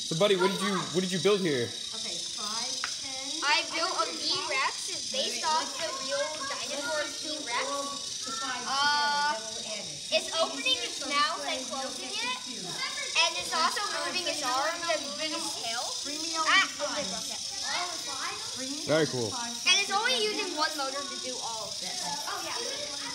So, buddy, what did you build here? Okay, 5, 10. I built a V-Rex. It's based off the real dinosaur V-Rex. It's opening its mouth and closing it, and it's also moving its arms and moving its tail. Very cool. And it's only using one motor to do all of this. Oh yeah.